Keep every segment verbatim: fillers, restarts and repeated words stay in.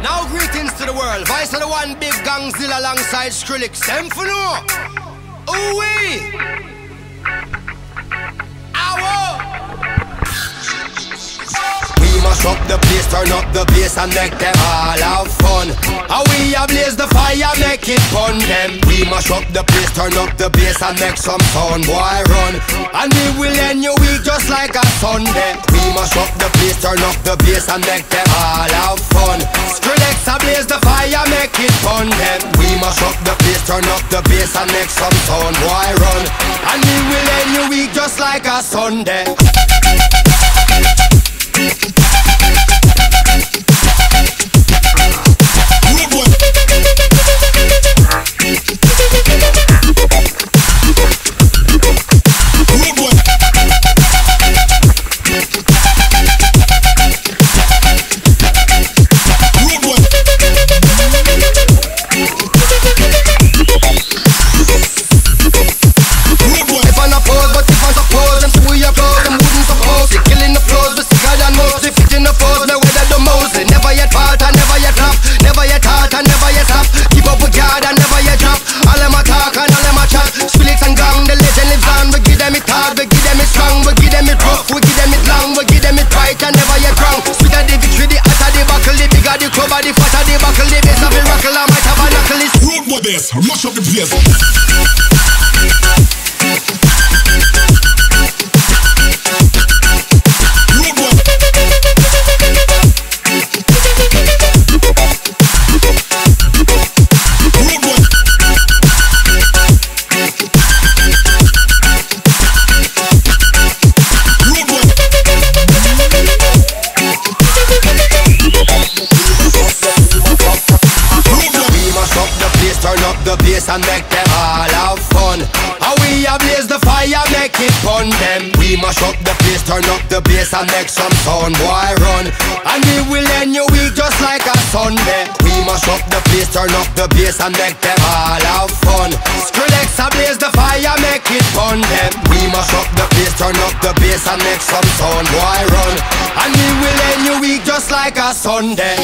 Now greetings to the world. Vice of the one big Gangzilla alongside Skrillex. Them for no. Ooh wee. Mash up the place, turn up the bass and make them all have fun. How we ablaze the fire, make it fun them. We mash up the place, turn up the bass and make some sound, boy run. And we will end your week just like a Sunday. We mash up the place, turn up the bass and make them all have fun. Skrillex ablaze the fire, make it fun them. We mash up the place, turn up the bass and make some sound, boy run. And we will end your week just like a Sunday. Mash up the place. And make them all have fun. How we ablaze the fire, make it fun them. We mash up the place, turn up the bass and make some sound, boy run. And we will end your week just like a Sunday. We mash up the place, turn up the bass and make them all have fun. Skrillex ablaze the fire, make it fun them. We mash up the place, turn up the bass and make some sound, boy run. And we will end your week just like a Sunday.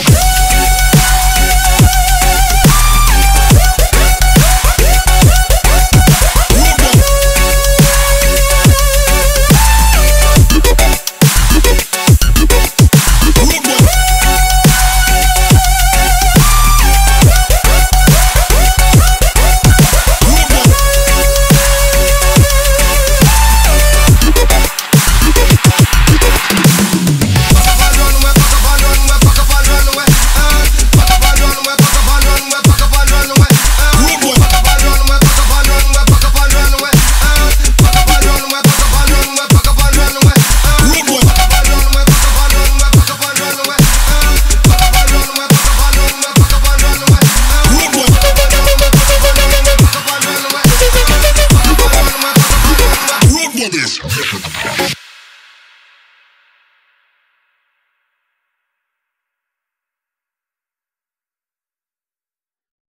This.